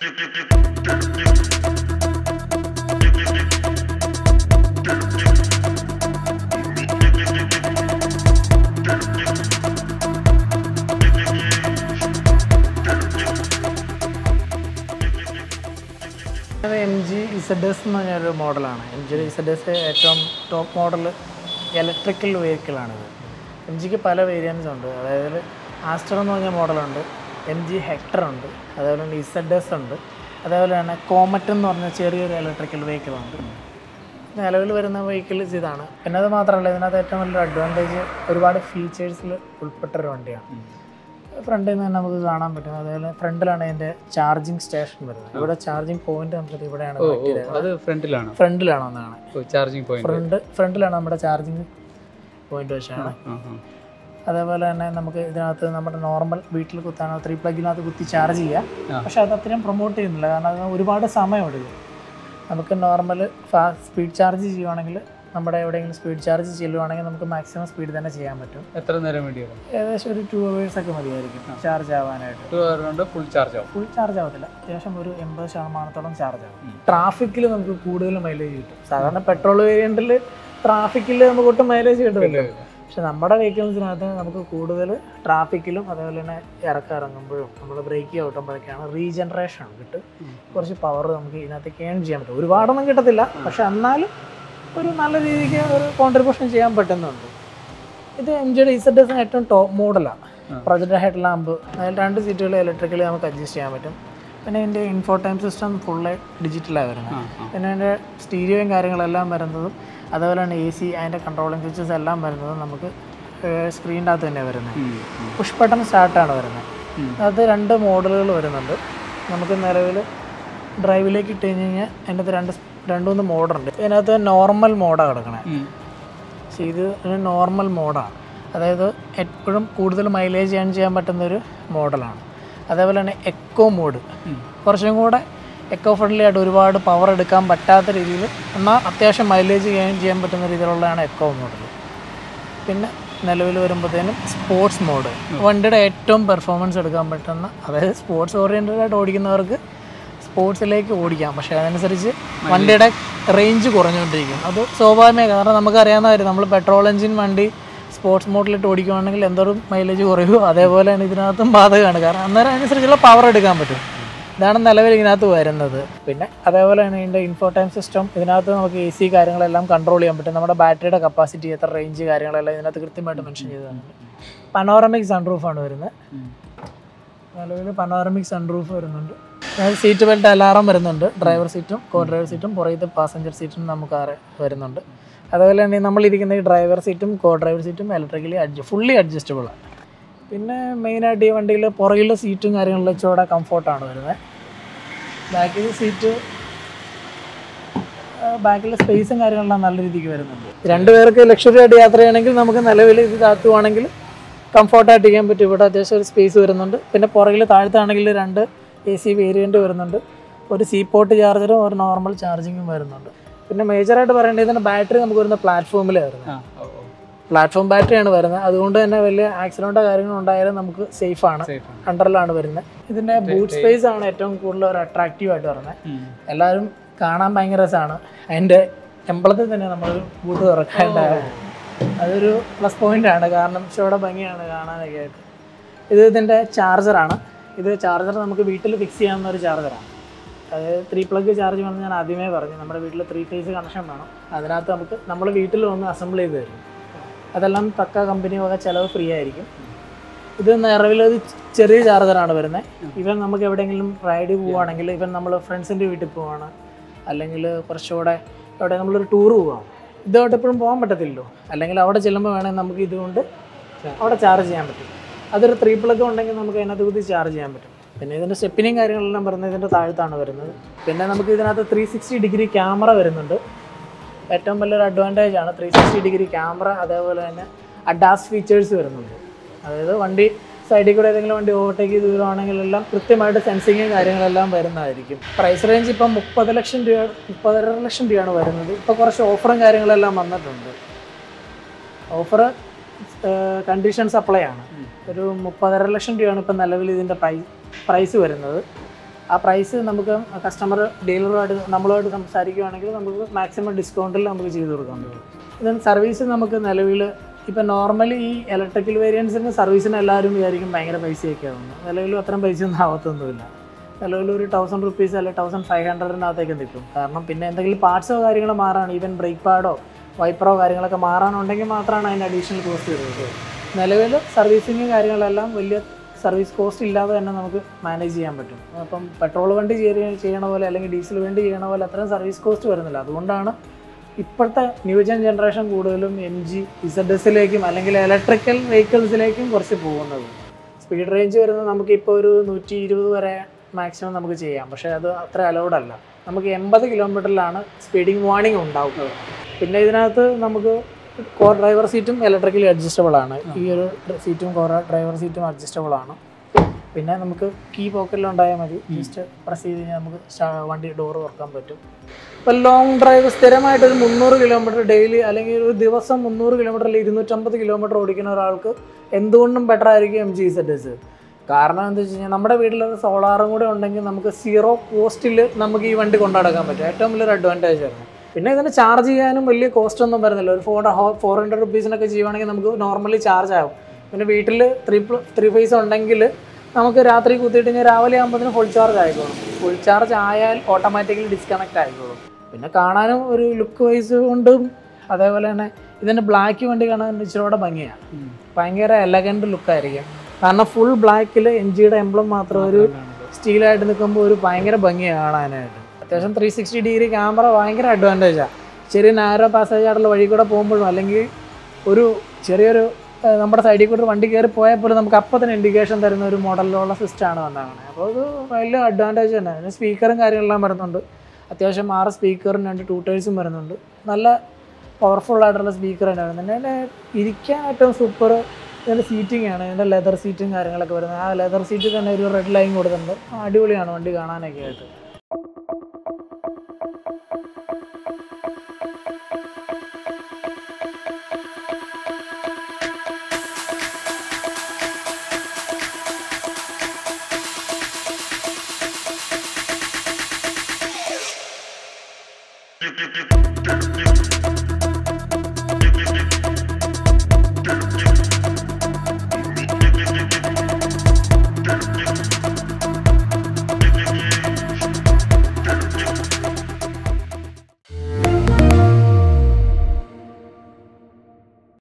MG ZS എന്ന് പറഞ്ഞൊരു മോഡലാണ്. MG ZS ഏറ്റവും ടോപ്പ് മോഡൽ ഇലക്ട്രിക്കൽ വെഹിക്കിളാണിത്. MGക്ക് പല വേരിയൻസ് ഉണ്ട്. അതായത് ആസ്റ്റർ എന്ന് പറഞ്ഞ മോഡലുണ്ട്, MG ഹെക്ടർ ഉണ്ട്, അതേപോലെ തന്നെ ZS ഉണ്ട്, അതേപോലെ തന്നെ കോമറ്റ് എന്ന് പറഞ്ഞ ചെറിയൊരു ഇലക്ട്രിക്കൽ വെഹിക്കിളുണ്ട്. നിലവിൽ വരുന്ന വെഹിക്കിൾസ് ഇതാണ്. പിന്നെ അത് മാത്രമല്ല, ഇതിനകത്ത് ഏറ്റവും വലിയൊരു അഡ്വാൻറ്റേജ് ഒരുപാട് ഫീച്ചേഴ്സിൽ ഉൾപ്പെട്ടൊരു വണ്ടിയാണ്. ഫ്രണ്ടിൽ നിന്ന് തന്നെ നമുക്ക് കാണാൻ പറ്റും. അതേപോലെ ഫ്രണ്ടിലാണ് അതിൻ്റെ ചാർജിങ് സ്റ്റേഷൻ വരുന്നത്. ഇവിടെ ചാർജിങ് പോയിന്റ് നമുക്ക് ഇവിടെയാണ്. ഫ്രണ്ടിലാണോ എന്നാണ് ഫ്രണ്ടിലാണ് നമ്മുടെ ചാർജിങ് പോയിന്റ് വെച്ചാണ്. അതേപോലെ തന്നെ നമുക്ക് ഇതിനകത്ത് നമ്മുടെ നോർമൽ വീട്ടിൽ കുത്താനോ 3 പ്ലഗിനകത്ത് കുത്തി ചാർജ് ചെയ്യാം. പക്ഷെ അത് അത്രയും പ്രൊമോട്ട് ചെയ്യുന്നില്ല, കാരണം അത് ഒരുപാട് സമയം എടുക്കും. നമുക്ക് നോർമൽ സ്പീഡ് ചാർജ് ചെയ്യുവാണെങ്കിൽ, നമ്മുടെ എവിടെയെങ്കിലും സ്പീഡ് ചാർജ് ചെല്ലുവാണെങ്കിൽ നമുക്ക് മാക്സിമം സ്പീഡ് തന്നെ ചെയ്യാൻ പറ്റും. എത്ര നേരം വേണ്ടി വരും? ഏകദേശം ഒരു 2 hours ഒക്കെ മതിയായിരിക്കും ചാർജ് ആവാനായിട്ട്. 2 hours കൊണ്ട് ഫുൾ ചാർജ് ആവത്തില്ല, അത്യാവശ്യം ഒരു 80% ചാർജ് ആവും. ട്രാഫിക്കിൽ നമുക്ക് കൂടുതൽ മൈലേജ് കിട്ടും. സാധാരണ പെട്രോൾ വേരിയന്റിൽ ട്രാഫിക്കിൽ നമുക്ക് ഒട്ടും മൈലേജ് കിട്ടുന്നില്ല. പക്ഷെ നമ്മുടെ വെഹിക്കിൾസിനകത്ത് നമുക്ക് കൂടുതൽ ട്രാഫിക്കിലും അതേപോലെ തന്നെ ഇറങ്ങുമ്പോഴും നമ്മൾ ബ്രേക്ക് ചവിട്ടുമ്പോഴൊക്കെയാണ് റീജനറേഷൻ കിട്ടും. കുറച്ച് പവർ നമുക്ക് ഇതിനകത്ത് ഗെയിൻ ചെയ്യാൻ പറ്റും. ഒരുപാടൊന്നും കിട്ടത്തില്ല, പക്ഷെ എന്നാലും ഒരു നല്ല രീതിക്ക് ഒരു കോൺട്രിബ്യൂഷൻ ചെയ്യാൻ പറ്റുന്നുണ്ട്. ഇത് MGയുടെ ZS ഏറ്റവും ടോപ്പ് മോഡലാണ്. പ്രൊജക്ടർ ഹെഡ് ലാമ്പ്, അതിൽ 2 സീറ്റുകൾ ഇലക്ട്രിക്കലി നമുക്ക് അഡ്ജസ്റ്റ് ചെയ്യാൻ പറ്റും. പിന്നെ ഇതിൻ്റെ ഇൻഫോടൈം സിസ്റ്റം ഫുള്ള് ഡിജിറ്റലാണ് വരുന്നത്. പിന്നെ അതിൻ്റെ സ്റ്റീരിയോയും കാര്യങ്ങളെല്ലാം വരുന്നതും അതേപോലെ തന്നെ AC, അതിൻ്റെ കൺട്രോളിങ് സ്വിച്ചസ് എല്ലാം വരുന്നതും നമുക്ക് സ്ക്രീനിൻ്റെ അകത്ത് തന്നെ വരുന്നത്. പുഷ് ബട്ടൺ സ്റ്റാർട്ടാണ് വരുന്നത്. അത് 2 മോഡലുകൾ വരുന്നുണ്ട്. നമുക്ക് നിലവിൽ ഡ്രൈവിലേക്ക് ഇട്ട് കഴിഞ്ഞാൽ അതിൻ്റെ അകത്ത് 2-3 മോഡുണ്ട്. ഇതിനകത്ത് നോർമൽ മോഡാണ് കിടക്കണേ. പക്ഷേ ഇത് നോർമൽ മോഡാണ്, അതായത് എപ്പോഴും കൂടുതൽ മൈലേജ് ഏൺ ചെയ്യാൻ പറ്റുന്നൊരു മോഡലാണ്. അതേപോലെ തന്നെ എക്കോ മോഡ്, കുറച്ചും കൂടെ എക്കോ ഫ്രണ്ട്ലി ആയിട്ട് ഒരുപാട് പവർ എടുക്കാൻ പറ്റാത്ത രീതിയിൽ എന്നാൽ അത്യാവശ്യം മൈലേജ് ഏൺ ചെയ്യാൻ പറ്റുന്ന രീതിയിലുള്ളതാണ് എക്കോ മോഡൽ. പിന്നെ നിലവിൽ വരുമ്പോഴത്തേനും സ്പോർട്സ് മോഡ്, വണ്ടിയുടെ ഏറ്റവും പെർഫോമൻസ് എടുക്കാൻ പറ്റുന്ന, അതായത് സ്പോർട്സ് ഓറിയൻറ്റഡ് ആയിട്ട് ഓടിക്കുന്നവർക്ക് സ്പോർട്സിലേക്ക് ഓടിക്കാം. പക്ഷേ അതനുസരിച്ച് വണ്ടിയുടെ റേഞ്ച് കുറഞ്ഞുകൊണ്ടിരിക്കും. അത് സ്വാഭാവികമായി, കാരണം നമുക്കറിയാവുന്ന കാര്യം, നമ്മൾ പെട്രോൾ എഞ്ചിൻ വണ്ടി സ്പോർട്സ് മോഡിലിട്ട് ഓടിക്കുകയാണെങ്കിൽ എന്തോരം മൈലേജ് കുറയുമോ അതേപോലെ തന്നെ ഇതിനകത്തും ബാധകമാണ്. കാരണം അന്നേരം അതിനനുസരിച്ചുള്ള പവർ എടുക്കാൻ പറ്റും. ഇതാണ് നിലവിൽ ഇതിനകത്ത് വരുന്നത്. പിന്നെ അതേപോലെ തന്നെ ഇതിൻ്റെ ഇൻഫോടൈം സിസ്റ്റം, ഇതിനകത്ത് നമുക്ക് AC കാര്യങ്ങളെല്ലാം കൺട്രോൾ ചെയ്യാൻ പറ്റും. നമ്മുടെ ബാറ്ററിയുടെ കപ്പാസിറ്റി, എത്ര റേഞ്ച് കാര്യങ്ങളെല്ലാം ഇതിനകത്ത് കൃത്യമായിട്ട് മെൻഷൻ ചെയ്തതാണ്. പനോറമിക് സൺറൂഫാണ് വരുന്നത്. നിലവിൽ പനോറമിക് സൺറൂഫ് വരുന്നുണ്ട്. അതായത് സീറ്റ് ബെൽറ്റ് അലാറം വരുന്നുണ്ട്. ഡ്രൈവർ സീറ്റും കോ ഡ്രൈവർ സീറ്റും പുറത്തെ പാസഞ്ചർ സീറ്റും നമുക്ക് വരുന്നുണ്ട്. അതുപോലെ തന്നെ നമ്മളിരിക്കുന്ന ഈ ഡ്രൈവർ സീറ്റും കോ ഡ്രൈവർ സീറ്റും ഇലക്ട്രിക്കലി ഫുള്ളി അഡ്ജസ്റ്റബിളാണ്. പിന്നെ മെയിനായിട്ട് ഈ വണ്ടിയിൽ പുറകിലെ സീറ്റും കാര്യങ്ങളിലും ഇച്ചിരി കംഫോർട്ടാണ് വരുന്നത്. ബാക്കിലെ സ്പേസും കാര്യങ്ങളെല്ലാം നല്ല രീതിക്ക് വരുന്നുണ്ട്. 2 പേർക്ക് ലക്ഷറി ആയിട്ട് യാത്ര ചെയ്യണമെങ്കിൽ നമുക്ക് നിലവിൽ ഇത് താത്തുവാണെങ്കിൽ കംഫോർട്ടായിട്ട് ചെയ്യാൻ പറ്റും. ഇവിടെ അത്യാവശ്യം ഒരു സ്പേസ് വരുന്നുണ്ട്. പിന്നെ പുറകിൽ താഴത്താണെങ്കിൽ 2 AC വേരിയൻറ്റ് വരുന്നുണ്ട്. ഒരു C-പോർട്ട് ചാർജറും ഒരു നോർമൽ ചാർജിങ്ങും വരുന്നുണ്ട്. പിന്നെ മേജറായിട്ട് പറയേണ്ടത് ഇതിൻ്റെ ബാറ്ററി നമുക്ക് വരുന്ന പ്ലാറ്റ്ഫോമിൽ വരുന്നത്. പ്ലാറ്റ്ഫോം ബാറ്ററിയാണ് വരുന്നത്. അതുകൊണ്ട് തന്നെ വലിയ ആക്സിഡൻറ്റോ കാര്യങ്ങളോ ഉണ്ടായാലും നമുക്ക് സേഫാണ്. അണ്ടറിലാണ് വരുന്നത്. ഇതിൻ്റെ ബൂട്ട് സ്പേസ് ആണ് ഏറ്റവും കൂടുതൽ ഒരു അട്രാക്റ്റീവ് ആയിട്ട് പറയുന്നത്. എല്ലാവരും കാണാൻ ഭയങ്കര രസമാണ്. അതിൻ്റെ എംബ്ലത്തിൽ തന്നെ നമ്മളൊരു ബൂട്ട് തുറക്കാനുണ്ടാകും. അതൊരു പ്ലസ് പോയിൻ്റ് ആണ്, കാരണം ഇച്ചിരി ഭംഗിയാണ് കാണാനൊക്കെ ആയിട്ട്. ഇതിൻ്റെ ചാർജറാണ്. ഇത് ചാർജർ നമുക്ക് വീട്ടിൽ ഫിക്സ് ചെയ്യാവുന്ന ഒരു ചാർജറാണ്. അതായത് 3 പ്ലഗ് ചാർജ് വേണമെന്ന് ഞാൻ ആദ്യമേ പറഞ്ഞു. നമ്മുടെ വീട്ടിൽ 3 ഫേസ് കണക്ഷൻ വേണം. അതിനകത്ത് നമ്മൾ വീട്ടിൽ വന്ന് അസംബിൾ ചെയ്ത് തരും. അതെല്ലാം പക്ക കമ്പനി വക ചിലവ് ഫ്രീ ആയിരിക്കും. ഇത് നിലവിലൊരു ചെറിയ ചാർജറാണ് വരുന്നത്. ഇവൻ നമുക്ക് എവിടെയെങ്കിലും റൈഡ് പോവുകയാണെങ്കിൽ, ഇവൻ നമ്മൾ ഫ്രണ്ട്സിൻ്റെ വീട്ടിൽ പോവുകയാണ്, അല്ലെങ്കിൽ കുറച്ചുകൂടെ എവിടെ നമ്മളൊരു ടൂർ പോവുകയാണ്, ഇതുമായിട്ട് എപ്പോഴും പോകാൻ പറ്റത്തില്ലല്ലോ. അല്ലെങ്കിൽ അവിടെ ചെല്ലുമ്പോൾ വേണമെങ്കിൽ നമുക്ക് ഇതുകൊണ്ട് അവിടെ ചാർജ് ചെയ്യാൻ പറ്റും. അതൊരു 3 പ്ലഗ് ഉണ്ടെങ്കിൽ നമുക്ക് അതിനകത്ത് കുത്തി ചാർജ് ചെയ്യാൻ പറ്റും. പിന്നെ ഇതിൻ്റെ സ്റ്റെപ്പിനെയും കാര്യങ്ങളെല്ലാം വരുന്നത് ഇതിൻ്റെ താഴത്താണ് വരുന്നത്. പിന്നെ നമുക്ക് ഇതിനകത്ത് 360 ഡിഗ്രി ക്യാമറ വരുന്നുണ്ട്. ഏറ്റവും വലിയൊരു അഡ്വാൻറ്റേജ് ആണ് 360 ഡിഗ്രി ക്യാമറ. അതേപോലെ തന്നെ അഡാസ് ഫീച്ചേഴ്സ് വരുന്നുണ്ട്. അതായത് വണ്ടി സൈഡിൽ കൂടെ ഏതെങ്കിലും വണ്ടി ഓവർടേക്ക് ചെയ്ത് വരുവാണെങ്കിലെല്ലാം കൃത്യമായിട്ട് സെൻസിങ്ങും കാര്യങ്ങളെല്ലാം വരുന്നതായിരിക്കും. പ്രൈസ് റേഞ്ച് ഇപ്പം 30 ലക്ഷം രൂപ 30.5 ലക്ഷം രൂപയാണ് വരുന്നത്. ഇപ്പോൾ കുറച്ച് ഓഫറും കാര്യങ്ങളെല്ലാം വന്നിട്ടുണ്ട്. ഓഫർ കണ്ടീഷൻ സപ്ലൈ ആണ്. ഒരു 30.5 ലക്ഷം രൂപയാണ് ഇപ്പം നിലവിൽ ഇതിൻ്റെ പ്രൈസ് വരുന്നത്. ആ പ്രൈസ് നമുക്ക് കസ്റ്റമർ ഡീലറുമായിട്ട് നമ്മളുമായിട്ട് സംസാരിക്കുകയാണെങ്കിൽ നമുക്ക് മാക്സിമം ഡിസ്കൗണ്ടിൽ നമുക്ക് ചെയ്ത് കൊടുക്കാൻ പറ്റും. ഇതിന് സർവീസ് നമുക്ക് നിലവിൽ ഇപ്പം നോർമലി ഈ ഇലക്ട്രിക്കൽ വേരിയൻസിന് സർവീസിന് എല്ലാവരും വിചാരിക്കും ഭയങ്കര പൈസയൊക്കെ ആവുന്നു. നിലവിൽ അത്രയും പൈസയൊന്നും ആവത്തൊന്നുമില്ല. നിലവിൽ ഒരു 1000 റുപ്പീസ് അല്ലെങ്കിൽ 1500-നകത്തേക്ക് നിൽക്കും. കാരണം പിന്നെ എന്തെങ്കിലും പാർട്സോ കാര്യങ്ങളോ മാറാണ്, ഈവൻ ബ്രേക്ക് പാഡോ വൈപ്പറോ കാര്യങ്ങളൊക്കെ മാറാനുണ്ടെങ്കിൽ മാത്രമാണ് അതിൻ്റെ അഡീഷണൽ കോസ്റ്റ് വരുന്നത്. നിലവിൽ സർവീസിങ് കാര്യങ്ങളെല്ലാം വലിയ സർവീസ് കോസ്റ്റ് ഇല്ലാതെ തന്നെ നമുക്ക് മാനേജ് ചെയ്യാൻ പറ്റും. അപ്പം പെട്രോൾ വണ്ടി ചെയ്യണ പോലെ അല്ലെങ്കിൽ ഡീസൽ വണ്ടി ചെയ്യണ പോലെ അത്രയും സർവീസ് കോസ്റ്റ് വരുന്നില്ല. അതുകൊണ്ടാണ് ഇപ്പോഴത്തെ ജനറേഷൻ കൂടുതലും MG ZSലേക്കും അല്ലെങ്കിൽ ഇലക്ട്രിക്കൽ വെഹിക്കിൾസിലേക്കും കുറച്ച് പോകുന്നത്. സ്പീഡ് റേഞ്ച് വരുന്നത് നമുക്കിപ്പോൾ ഒരു 120 വരെ മാക്സിമം നമുക്ക് ചെയ്യാം. പക്ഷേ അത് അത്ര അലൗഡ് അല്ല. നമുക്ക് 80 കിലോമീറ്ററിലാണ് സ്പീഡിങ് വാർണിംഗ് ഉണ്ടാവുന്നത്. പിന്നെ ഇതിനകത്ത് നമുക്ക് കോർ ഡ്രൈവർ സീറ്റും ഇലക്ട്രിക്കലി അഡ്ജസ്റ്റബിൾ ആണ്. ഈ ഒരു സീറ്റും ഡ്രൈവർ സീറ്റും അഡ്ജസ്റ്റബിൾ ആണ്. പിന്നെ നമുക്ക് കീ പോക്കറ്റിലുണ്ടായാൽ മതി, ജസ്റ്റ് പ്രസ് ചെയ്ത് കഴിഞ്ഞാൽ നമുക്ക് വണ്ടി ഡോറ് തുറക്കാൻ പറ്റും. ഇപ്പോൾ ലോങ് ഡ്രൈവ് സ്ഥിരമായിട്ടൊരു 300 കിലോമീറ്റർ ഡെയിലി അല്ലെങ്കിൽ ഒരു ദിവസം 300 കിലോമീറ്റർ അല്ലെങ്കിൽ 250 കിലോമീറ്റർ ഓടിക്കുന്ന ഒരാൾക്ക് എന്തുകൊണ്ടും ബെറ്റർ ആയിരിക്കും MG ZS. കാരണം എന്താ വെച്ച് കഴിഞ്ഞാൽ നമ്മുടെ വീട്ടിലൊരു സോളാറും കൂടെ ഉണ്ടെങ്കിൽ നമുക്ക് 0 കോസ്റ്റിൽ നമുക്ക് ഈ വണ്ടി കൊണ്ടുനടക്കാൻ പറ്റും. ഏറ്റവും വലിയൊരു അഡ്വാൻറ്റേജ് ആണ്. പിന്നെ ഇതിന് ചാർജ് ചെയ്യാനും വലിയ കോസ്റ്റ് ഒന്നും വരുന്നില്ല. ഒരു 400 റുപ്പീസിനൊക്കെ ചെയ്യുവാണെങ്കിൽ നമുക്ക് നോർമലി ചാർജ് ആകും. പിന്നെ വീട്ടിൽ 3 ഫേസ് ഉണ്ടെങ്കിൽ നമുക്ക് രാത്രി കുത്തിയിട്ട് കഴിഞ്ഞാൽ രാവിലെ ആകുമ്പോഴത്തേന് ഫുൾ ചാർജ് ആയിക്കോളും. ഫുൾ ചാർജ് ആയാൽ ഓട്ടോമാറ്റിക്കലി ഡിസ്കണക്ട് ആയിക്കോളും. പിന്നെ കാണാനും ഒരു ലുക്ക് വൈസ് കൊണ്ടും അതേപോലെ തന്നെ ഇതിൻ്റെ ബ്ലാക്ക് വണ്ടി കാണാൻ ഇച്ചിരി കൂടെ ഭംഗിയാണ്. ഭയങ്കര എലഗൻറ്റ് ലുക്കായിരിക്കും. കാരണം ഫുൾ ബ്ലാക്കിൽ MGയുടെ എംബ്ലം മാത്രം ഒരു സ്റ്റീലായിട്ട് നിൽക്കുമ്പോൾ ഒരു ഭയങ്കര ഭംഗിയാണ് കാണാനായിട്ട്. അത്യാവശ്യം 360 ഡിഗ്രി ക്യാമറ ഭയങ്കര അഡ്വാൻറ്റേജാണ്. ചെറിയ നാരോ പാസേജ് ആയിട്ടുള്ള വഴി കൂടെ പോകുമ്പോഴും അല്ലെങ്കിൽ ഒരു ചെറിയൊരു നമ്മുടെ സൈഡിൽ കൂടെ വണ്ടി കയറി പോയാൽ പോലും നമുക്ക് അപ്പം തന്നെ ഇൻഡിക്കേഷൻ തരുന്ന ഒരു മോഡലിലുള്ള സിസ്റ്റമാണ് വന്നതാണ്. അപ്പോൾ അത് വലിയ അഡ്വാൻറ്റേജ് തന്നെ. അതിന് സ്പീക്കറും കാര്യങ്ങളെല്ലാം വരുന്നുണ്ട്. അത്യാവശ്യം 6 സ്പീക്കറും 2 ട്യൂട്ടേഴ്സും വരുന്നുണ്ട്. നല്ല പവർഫുള്ളായിട്ടുള്ള സ്പീക്കർ തന്നെ വരുന്നുണ്ട്. അതിൻ്റെ ഇരിക്കാൻ ഏറ്റവും സൂപ്പർ ഇതിൻ്റെ സീറ്റിംഗ് ആണ്. ഇതിൻ്റെ ലെതർ സീറ്റും കാര്യങ്ങളൊക്കെ വരുന്നത്. ആ ലെതർ സീറ്റിൽ തന്നെ ഒരു റെഡ് ലൈൻ കൊടുത്തിട്ടുണ്ട്. അടിപൊളിയാണ് വണ്ടി കാണാനൊക്കെ ആയിട്ട്. You